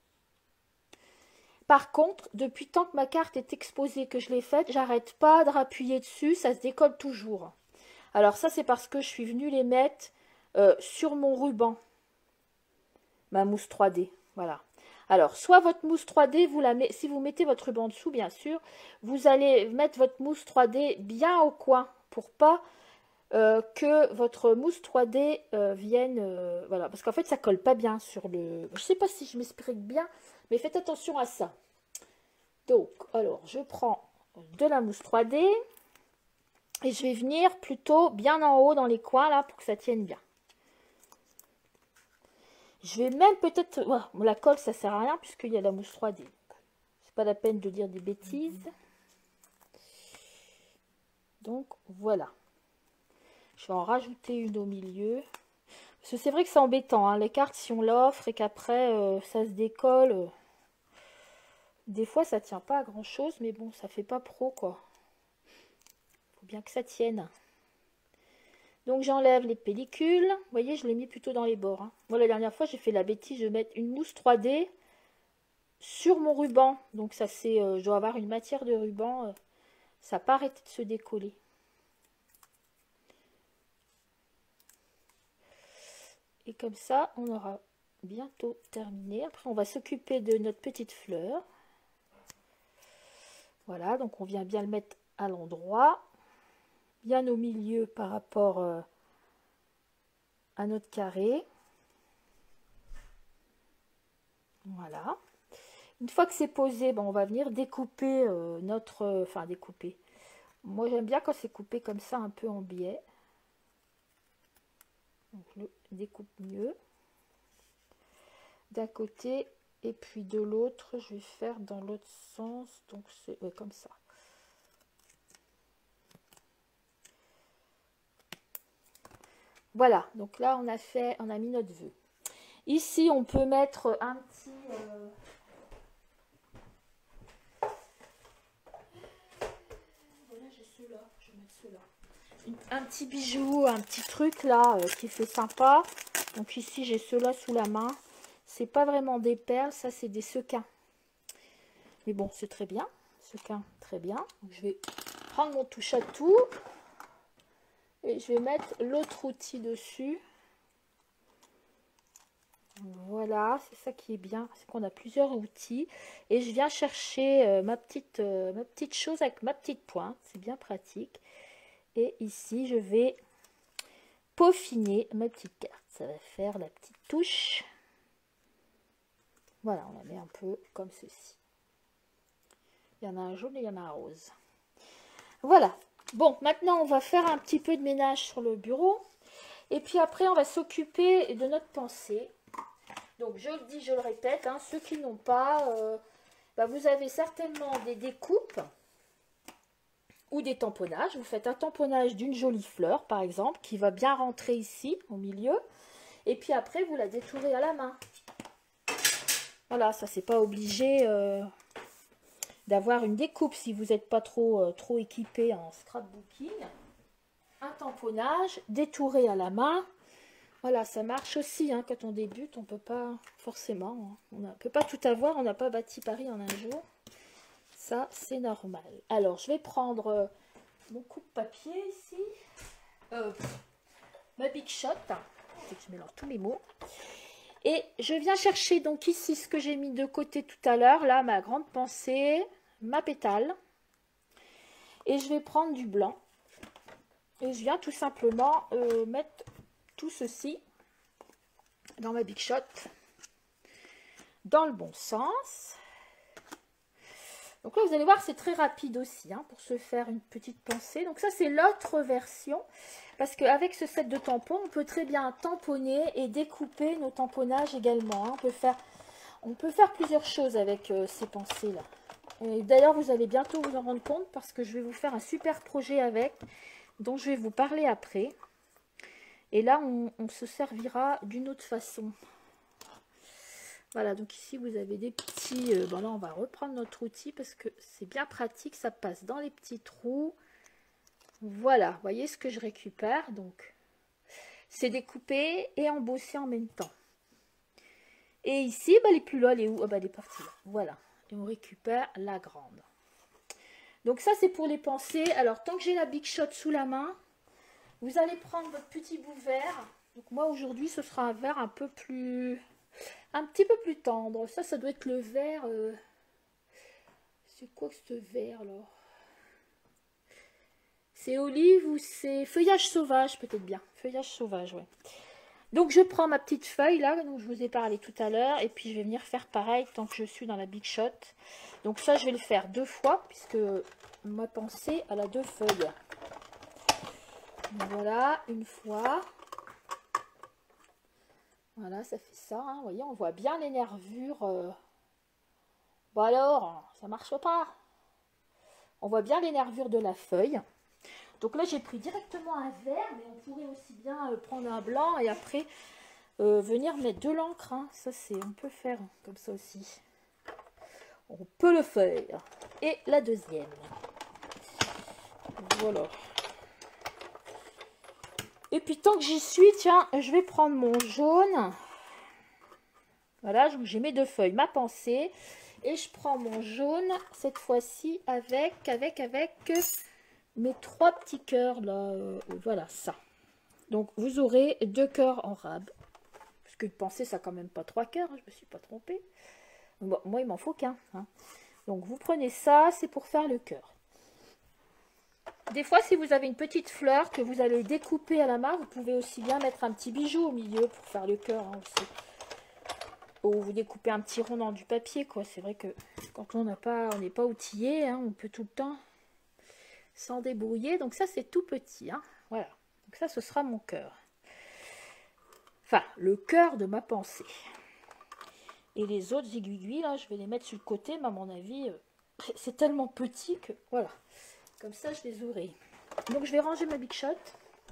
Par contre, depuis tant que ma carte est exposée, que je l'ai faite, j'arrête pas de rappuyer dessus, ça se décolle toujours. Alors ça, c'est parce que je suis venue les mettre sur mon ruban. Ma mousse 3D, voilà. Alors, soit votre mousse 3D, si vous mettez votre ruban dessous, bien sûr, vous allez mettre votre mousse 3D bien au coin pour pas que votre mousse 3D vienne, voilà, parce qu'en fait, ça colle pas bien sur le... Je sais pas si je m'explique bien, mais faites attention à ça. Donc, alors, je prends de la mousse 3D et je vais venir plutôt bien en haut dans les coins, là, pour que ça tienne bien. Je vais même peut-être... Ouais, la colle, ça sert à rien puisqu'il y a la mousse 3D. C'est pas la peine de dire des bêtises. Donc, voilà. Je vais en rajouter une au milieu. Parce que c'est vrai que c'est embêtant, hein, les cartes, si on l'offre et qu'après, ça se décolle. Des fois, ça tient pas à grand-chose, mais bon, ça fait pas pro, quoi. Faut bien que ça tienne. Donc j'enlève les pellicules. Vous voyez, je l'ai mis plutôt dans les bords. Hein. Moi, la dernière fois, j'ai fait la bêtise de mettre une mousse 3D sur mon ruban. Donc ça, c'est, je dois avoir une matière de ruban. Ça n'a pas arrêté de se décoller. Et comme ça, on aura bientôt terminé. Après, on va s'occuper de notre petite fleur. Voilà, donc on vient bien le mettre à l'endroit. Bien au milieu par rapport à notre carré. Voilà. Une fois que c'est posé, ben, on va venir découper notre... Enfin, découper. Moi, j'aime bien quand c'est coupé comme ça, un peu en biais. Donc, je le découpe mieux. D'un côté, et puis de l'autre, je vais faire dans l'autre sens. Donc, c'est comme ça. Voilà, donc là on a mis notre vœu. Ici on peut mettre un petit voilà, j'ai ceux-là, je vais mettre ceux-là. Un petit bijou, un petit truc là qui fait sympa. Donc ici j'ai ceux-là sous la main. C'est pas vraiment des perles, ça c'est des sequins. Mais bon, c'est très bien. Sequins, très bien. Donc, je vais prendre mon touche à tout. Et je vais mettre l'autre outil dessus. Voilà, c'est ça qui est bien, c'est qu'on a plusieurs outils. Et je viens chercher ma petite chose avec ma petite pointe, c'est bien pratique. Et ici, je vais peaufiner ma petite carte. Ça va faire la petite touche. Voilà, on la met un peu comme ceci. Il y en a un jaune et il y en a un rose. Voilà. Bon, maintenant, on va faire un petit peu de ménage sur le bureau. Et puis après, on va s'occuper de notre pensée. Donc, je le dis, je le répète, hein, ceux qui n'ont pas, bah, vous avez certainement des découpes ou des tamponnages. Vous faites un tamponnage d'une jolie fleur, par exemple, qui va bien rentrer ici, au milieu. Et puis après, vous la détourez à la main. Voilà, ça, c'est pas obligé d'avoir une découpe si vous n'êtes pas trop équipé en scrapbooking. Un tamponnage, détouré à la main. Voilà, ça marche aussi, hein, quand on débute, on peut pas forcément, on ne peut pas tout avoir, on n'a pas bâti Paris en un jour. Ça, c'est normal. Alors, je vais prendre mon coupe-papier ici, ma Big Shot, je mélange tous mes mots. Et je viens chercher donc ici ce que j'ai mis de côté tout à l'heure, là, ma grande pensée, ma pétale. Et je vais prendre du blanc. Et je viens tout simplement mettre tout ceci dans ma Big Shot dans le bon sens. Donc là, vous allez voir, c'est très rapide aussi hein, pour se faire une petite pensée. Donc ça, c'est l'autre version. Parce qu'avec ce set de tampons, on peut très bien tamponner et découper nos tamponnages également. Hein. On peut faire plusieurs choses avec ces pensées-là. D'ailleurs, vous allez bientôt vous en rendre compte parce que je vais vous faire un super projet avec, dont je vais vous parler après. Et là, on se servira d'une autre façon. Voilà, donc ici, vous avez des petits... bon, là, on va reprendre notre outil parce que c'est bien pratique. Ça passe dans les petits trous. Voilà, vous voyez ce que je récupère. Donc, c'est découpé et embossé en même temps. Et ici, bah, elle est plus là. Elle est où? Ah, bah, elle est partie là. Voilà. Et on récupère la grande. Donc, ça, c'est pour les pensées. Alors, tant que j'ai la Big Shot sous la main... Vous allez prendre votre petit bout vert. Donc moi aujourd'hui ce sera un vert un peu plus... un petit peu plus tendre. Ça doit être le vert... C'est quoi que ce vert là? C'est olive ou c'est feuillage sauvage peut-être bien. Feuillage sauvage, ouais. Donc je prends ma petite feuille là, dont je vous ai parlé tout à l'heure, et puis je vais venir faire pareil tant que je suis dans la Big Shot. Donc ça je vais le faire 2 fois, puisque ma pensée elle a 2 feuilles. Donc voilà, une fois. Voilà, ça fait ça, hein. Vous voyez, on voit bien les nervures. Bon alors, ça marche pas. On voit bien les nervures de la feuille. Donc là j'ai pris directement un vert, mais on pourrait aussi bien prendre un blanc et après... venir mettre de l'encre, hein. Ça c'est, on peut faire comme ça aussi. On peut le faire. Et la deuxième. Voilà. Et puis tant que j'y suis, tiens, je vais prendre mon jaune. Voilà, j'ai mes 2 feuilles, ma pensée. Et je prends mon jaune, cette fois-ci, avec mes 3 petits cœurs là. Voilà, ça. Donc vous aurez 2 cœurs en rab. Parce que pensée, ça quand même pas 3 cœurs, hein, je me suis pas trompée. Bon, moi, il m'en faut qu'un. Hein. Donc, vous prenez ça, c'est pour faire le cœur. Des fois, si vous avez une petite fleur que vous allez découper à la main, vous pouvez aussi bien mettre un petit bijou au milieu pour faire le cœur. Hein, aussi. Ou vous découpez un petit rond dans du papier, quoi. C'est vrai que quand on n'est pas outillé, hein, on peut tout le temps s'en débrouiller. Donc, ça, c'est tout petit. Hein. Voilà. Donc, ça, ce sera mon cœur. Enfin, le cœur de ma pensée. Et les autres aiguilles, là, je vais les mettre sur le côté, mais à mon avis, c'est tellement petit que, voilà. Comme ça, je les aurai. Donc, je vais ranger ma Big Shot.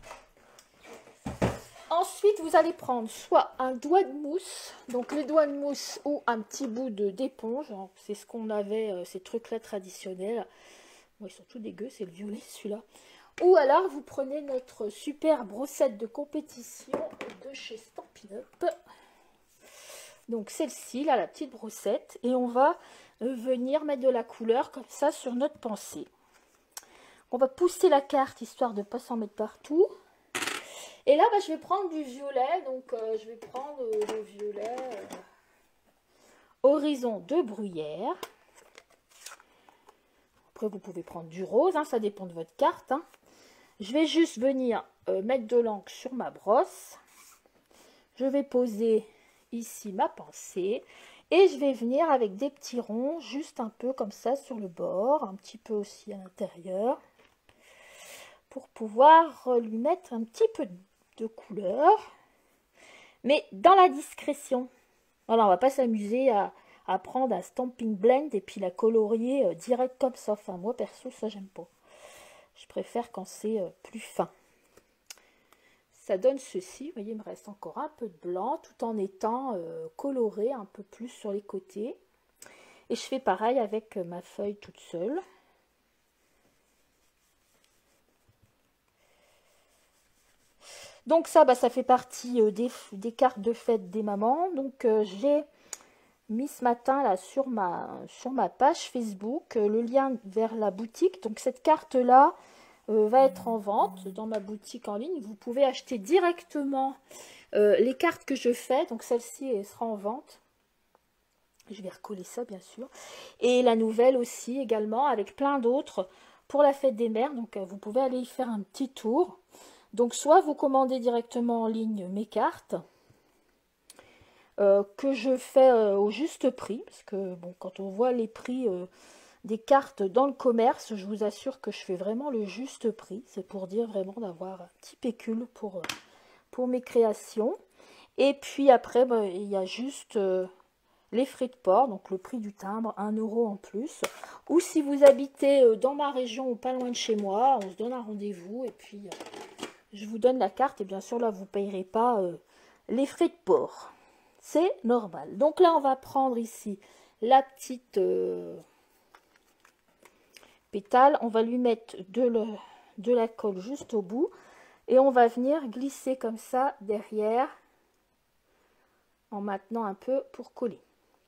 Ensuite, vous allez prendre soit un doigt de mousse, donc les doigts de mousse ou un petit bout d'éponge. C'est ce qu'on avait, ces trucs-là traditionnels. Bon, ils sont tous dégueux, c'est le violet, celui-là. Ou alors, vous prenez notre super brossette de compétition de chez Stampin' Up. Donc, celle-ci, là, la petite brossette. Et on va venir mettre de la couleur comme ça sur notre pensée. On va pousser la carte, histoire de ne pas s'en mettre partout. Et là, je vais prendre du violet. Donc, je vais prendre le violet Horizon de Bruyère. Après, vous pouvez prendre du rose, hein, ça dépend de votre carte. Hein. Je vais juste venir mettre de l'encre sur ma brosse. Je vais poser ici ma pensée. Et je vais venir avec des petits ronds, juste un peu comme ça sur le bord, un petit peu aussi à l'intérieur. Pour pouvoir lui mettre un petit peu de couleur. Mais dans la discrétion. Voilà, on va pas s'amuser à prendre un Stampin' Blend et puis la colorier direct comme ça. Enfin, moi perso, ça j'aime pas. Je préfère quand c'est plus fin. Ça donne ceci. Vous voyez, il me reste encore un peu de blanc tout en étant coloré un peu plus sur les côtés. Et je fais pareil avec ma feuille toute seule. Donc ça, ça fait partie des cartes de fête des mamans. Donc j'ai mis ce matin là sur ma page Facebook le lien vers la boutique. Donc cette carte là va être en vente dans ma boutique en ligne. Vous pouvez acheter directement les cartes que je fais. Donc celle-ci elle sera en vente. Je vais recoller ça bien sûr. Et la nouvelle aussi également avec plein d'autres pour la fête des mères. Donc vous pouvez aller y faire un petit tour. Donc soit vous commandez directement en ligne mes cartes que je fais au juste prix. Parce que bon, quand on voit les prix des cartes dans le commerce, je vous assure que je fais vraiment le juste prix. C'est pour dire vraiment d'avoir un petit pécule pour mes créations. Et puis après, il y a juste les frais de port, donc le prix du timbre, 1 € en plus. Ou si vous habitez dans ma région ou pas loin de chez moi, on se donne un rendez-vous et puis je vous donne la carte. Et bien sûr, là, vous ne payerez pas les frais de port. C'est normal. Donc là, on va prendre ici la petite... pétale, on va lui mettre de la colle juste au bout et on va venir glisser comme ça derrière en maintenant un peu pour coller.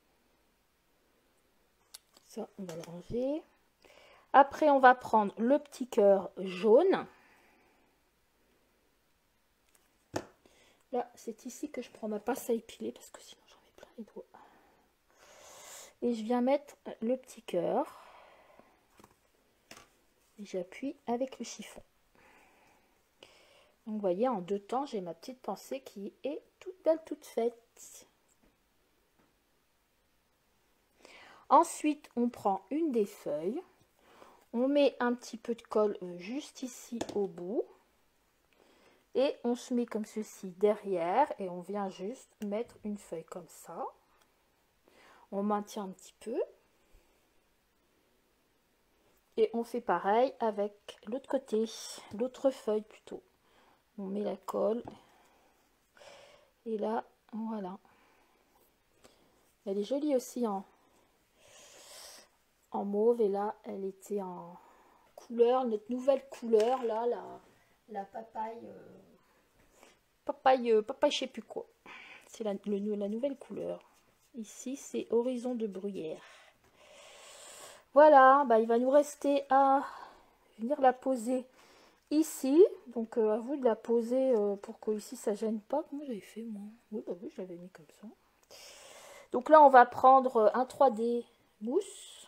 Ça, on va le ranger. Après, on va prendre le petit cœur jaune. Là, c'est ici que je prends ma pince à épiler parce que sinon j'en ai plein les doigts. Et je viens mettre le petit cœur. Et j'appuie avec le chiffon. Donc vous voyez, en 2 temps, j'ai ma petite pensée qui est toute belle, toute faite. Ensuite, on prend une des feuilles. On met un petit peu de colle juste ici au bout. Et on se met comme ceci derrière. Et on vient juste mettre une feuille comme ça. On maintient un petit peu. Et on fait pareil avec l'autre côté, l'autre feuille plutôt. On met la colle. Et là, voilà. Elle est jolie aussi en mauve. Et là, elle était en couleur, notre nouvelle couleur, là, la papaye, papaye, je sais plus quoi. C'est la nouvelle couleur. Ici, c'est horizon de bruyère. Voilà, bah, il va nous rester à venir la poser ici. Donc, à vous de la poser pour que ici, ça gêne pas. Comment j'avais fait, moi? Oui, bah oui, je l'avais mis comme ça. Donc là, on va prendre un 3D mousse.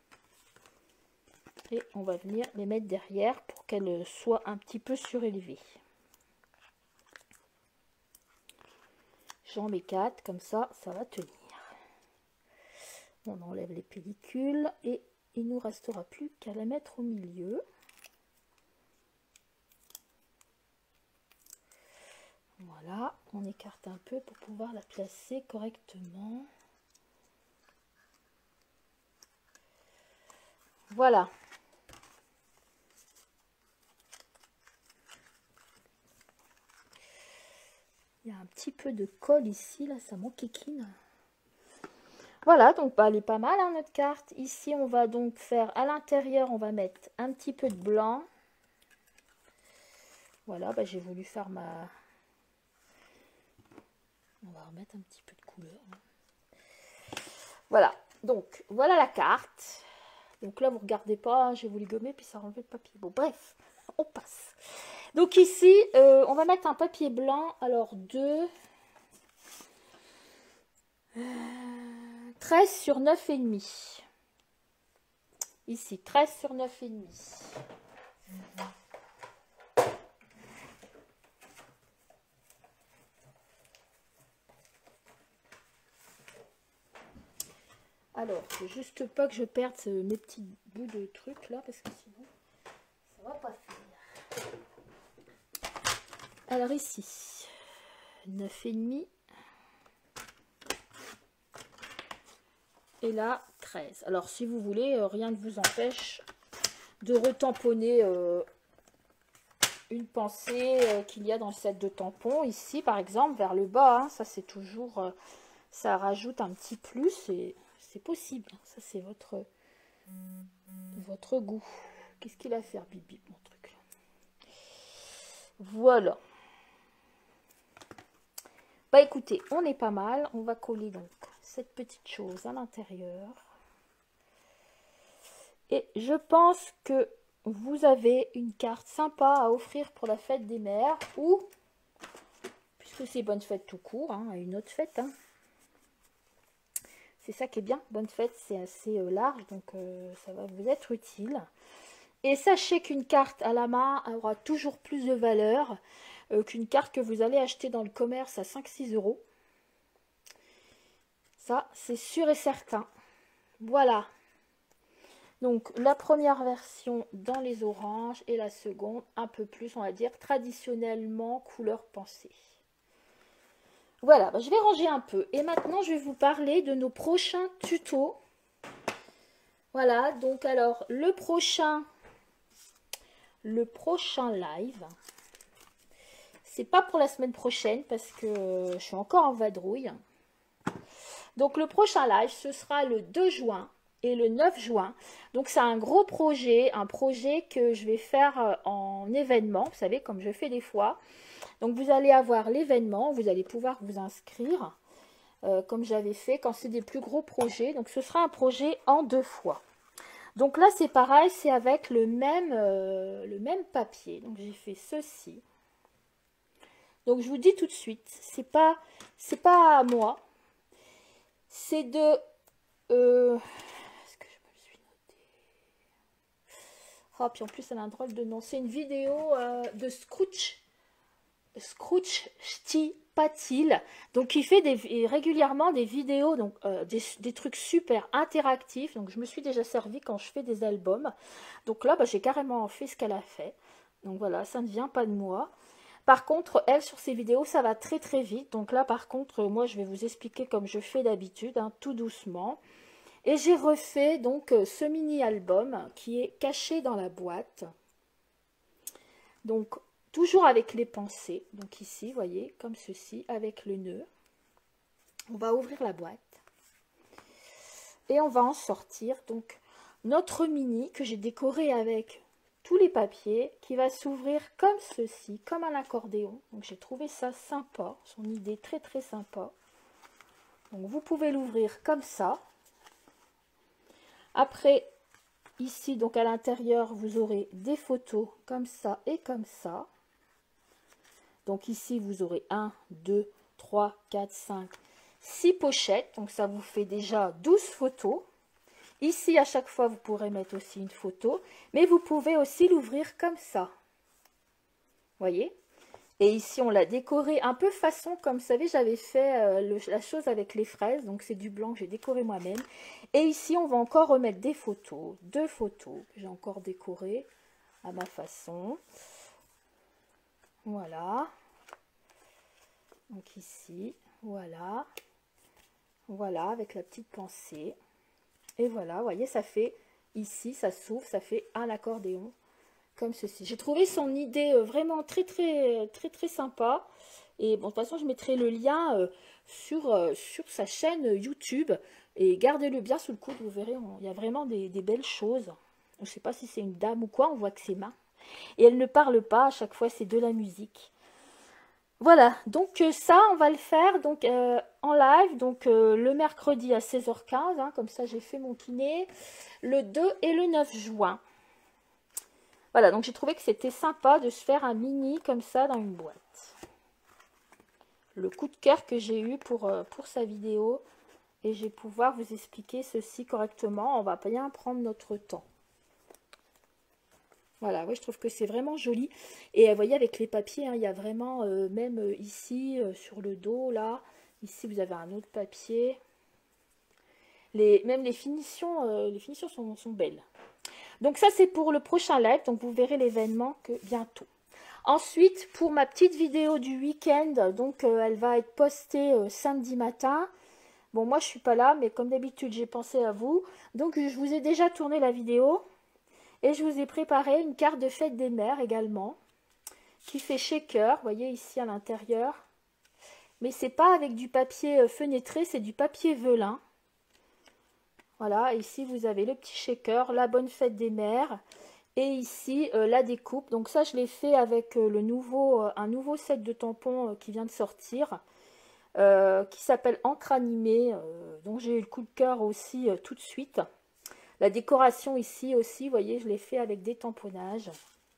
Et on va venir les mettre derrière pour qu'elles soient un petit peu surélevées. J'en mets 4, comme ça, ça va tenir. On enlève les pellicules et il ne nous restera plus qu'à la mettre au milieu. Voilà, on écarte un peu pour pouvoir la placer correctement. Voilà. Il y a un petit peu de colle ici, là, ça m'enquiquine. Voilà, donc bah, elle est pas mal, hein, notre carte. Ici, on va donc faire à l'intérieur, on va mettre un petit peu de blanc. Voilà, bah, j'ai voulu faire ma... On va remettre un petit peu de couleur. Voilà, donc voilà la carte. Donc là, vous regardez pas, j'ai voulu gommer, puis ça a enlevé le papier. Bon, bref, on passe. Donc ici, on va mettre un papier blanc. Alors, 13 sur 9,5. Ici, 13 sur 9,5. Alors, faut juste pas que je perde mes petits bouts de trucs là, parce que sinon, ça va pas faire. Alors ici, 9,5. Et là, 13. Alors, si vous voulez, rien ne vous empêche de retamponner une pensée qu'il y a dans le set de tampons. Ici, par exemple, vers le bas. Hein, ça, c'est toujours... ça rajoute un petit plus et c'est possible. Ça, c'est votre goût. Qu'est-ce qu'il a à faire, bip bip, mon truc là. Voilà. Bah, écoutez, on est pas mal. On va coller donc cette petite chose à l'intérieur. Et je pense que vous avez une carte sympa à offrir pour la fête des mères ou, puisque c'est bonne fête tout court, hein, une autre fête. Hein. C'est ça qui est bien, bonne fête, c'est assez large, donc ça va vous être utile. Et sachez qu'une carte à la main aura toujours plus de valeur qu'une carte que vous allez acheter dans le commerce à 5-6 €. Ça, c'est sûr et certain. Voilà. Donc, la première version dans les oranges et la seconde, un peu plus, on va dire, traditionnellement couleur pensée. Voilà, bah, je vais ranger un peu. Et maintenant, je vais vous parler de nos prochains tutos. Voilà, donc alors, le prochain live, c'est pas pour la semaine prochaine parce que je suis encore en vadrouille. Donc, le prochain live, ce sera le 2 juin. Et le 9 juin, donc c'est un gros projet, un projet que je vais faire en événement, vous savez, comme je fais des fois. Donc vous allez avoir l'événement, vous allez pouvoir vous inscrire, comme j'avais fait quand c'est des plus gros projets. Donc ce sera un projet en 2 fois. Donc là c'est pareil, c'est avec le même papier. Donc j'ai fait ceci. Donc je vous dis tout de suite, c'est pas à moi. C'est de... Est-ce que je me le suis noté? Oh, puis en plus, elle a un drôle de nom. C'est une vidéo de Scrooge Patil. Donc, il fait régulièrement des vidéos, donc des trucs super interactifs. Donc, je me suis déjà servi quand je fais des albums. Donc là, bah, j'ai carrément fait ce qu'elle a fait. Donc voilà, ça ne vient pas de moi. Par contre, elle, sur ses vidéos, ça va très très vite. Donc là, par contre, moi, je vais vous expliquer comme je fais d'habitude, hein, tout doucement. Et j'ai refait donc ce mini-album qui est caché dans la boîte. Donc, toujours avec les pensées. Donc ici, vous voyez, comme ceci, avec le nœud. On va ouvrir la boîte. Et on va en sortir donc notre mini que j'ai décoré avec tous les papiers, qui va s'ouvrir comme ceci, comme un accordéon. Donc j'ai trouvé ça sympa, son idée très très sympa. Donc vous pouvez l'ouvrir comme ça. Après, ici, donc à l'intérieur, vous aurez des photos comme ça et comme ça. Donc ici, vous aurez 1, 2, 3, 4, 5, 6 pochettes. Donc ça vous fait déjà 12 photos. Ici, à chaque fois, vous pourrez mettre aussi une photo. Mais vous pouvez aussi l'ouvrir comme ça. Voyez? Et ici, on l'a décoré un peu façon, comme vous savez, j'avais fait la chose avec les fraises. Donc c'est du blanc que j'ai décoré moi-même. Et ici, on va encore remettre des photos. 2 photos que j'ai encore décorées à ma façon. Voilà. Donc ici, voilà. Voilà, avec la petite pensée. Et voilà, vous voyez, ça fait, ici, ça s'ouvre, ça fait un accordéon, comme ceci. J'ai trouvé son idée vraiment très, très, très, très sympa. Et bon, de toute façon, je mettrai le lien sur sa chaîne YouTube. Et gardez-le bien sous le coude, vous verrez, il y a vraiment des belles choses. Je ne sais pas si c'est une dame ou quoi, on voit que c'est mains. Et elle ne parle pas, à chaque fois, c'est de la musique. Voilà, donc ça, on va le faire donc en live, donc le mercredi à 16h15, hein, comme ça j'ai fait mon kiné, le 2 et le 9 juin. Voilà, donc j'ai trouvé que c'était sympa de se faire un mini comme ça dans une boîte. Le coup de cœur que j'ai eu pour sa vidéo, et je vais pouvoir vous expliquer ceci correctement, on va bien prendre notre temps. Voilà, oui, je trouve que c'est vraiment joli. Et vous voyez, avec les papiers, hein, il y a vraiment, même ici, sur le dos, là, ici, vous avez un autre papier. Même les finitions sont belles. Donc ça, c'est pour le prochain live. Donc vous verrez l'événement que bientôt. Ensuite, pour ma petite vidéo du week-end, donc elle va être postée samedi matin. Bon, moi, je suis pas là, mais comme d'habitude, j'ai pensé à vous. Donc, je vous ai déjà tourné la vidéo. Et je vous ai préparé une carte de fête des mères également, qui fait shaker, vous voyez ici à l'intérieur. Mais c'est pas avec du papier fenêtré, c'est du papier velin. Voilà, ici vous avez le petit shaker, la bonne fête des mères. Et ici la découpe. Donc ça je l'ai fait avec un nouveau set de tampons qui vient de sortir. Qui s'appelle Encre animée. Donc j'ai eu le coup de cœur aussi tout de suite. La décoration ici aussi, vous voyez, je l'ai fait avec des tamponnages.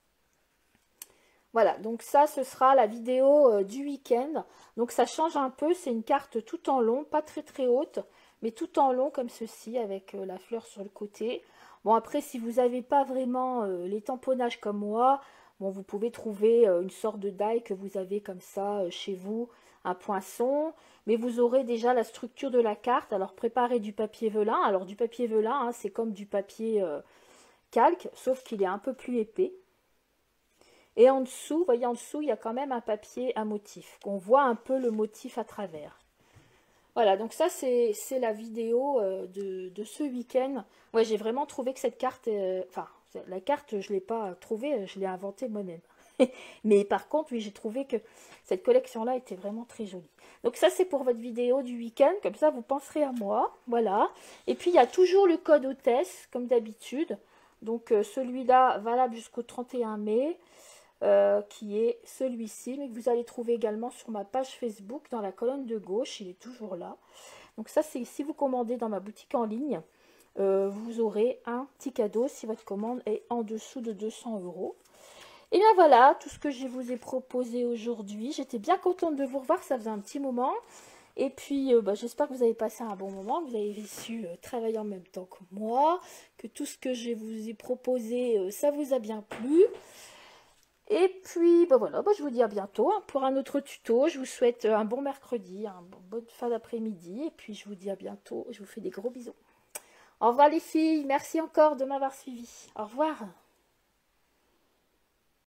Voilà, donc ça, ce sera la vidéo du week-end. Donc ça change un peu, c'est une carte tout en long, pas très très haute, mais tout en long comme ceci, avec la fleur sur le côté. Bon, après, si vous n'avez pas vraiment les tamponnages comme moi, bon, vous pouvez trouver une sorte de die que vous avez comme ça chez vous, un poinçon. Mais vous aurez déjà la structure de la carte. Alors, préparez du papier velin. Alors, du papier velin, hein, c'est comme du papier calque, sauf qu'il est un peu plus épais. Et en dessous, vous voyez, en dessous, il y a quand même un papier à motif. On voit un peu le motif à travers. Voilà, donc ça, c'est la vidéo de ce week-end. Ouais, j'ai vraiment trouvé que cette carte... Enfin, la carte, je ne l'ai pas trouvée, je l'ai inventée moi-même. Mais par contre, oui, j'ai trouvé que cette collection-là était vraiment très jolie. Donc ça, c'est pour votre vidéo du week-end. Comme ça, vous penserez à moi. Voilà. Et puis, il y a toujours le code hôtesse, comme d'habitude. Donc, celui-là, valable jusqu'au 31 mai. Qui est celui-ci, mais que vous allez trouver également sur ma page Facebook, dans la colonne de gauche. Il est toujours là. Donc ça, c'est si vous commandez dans ma boutique en ligne, vous aurez un petit cadeau si votre commande est en dessous de 200 €. Et bien voilà, tout ce que je vous ai proposé aujourd'hui. J'étais bien contente de vous revoir, ça faisait un petit moment. Et puis, j'espère que vous avez passé un bon moment, que vous avez su travailler en même temps que moi, que tout ce que je vous ai proposé, ça vous a bien plu. Et puis, voilà, je vous dis à bientôt hein, pour un autre tuto. Je vous souhaite un bon mercredi, une bonne fin d'après-midi. Et puis, je vous dis à bientôt. Je vous fais des gros bisous. Au revoir les filles. Merci encore de m'avoir suivi. Au revoir.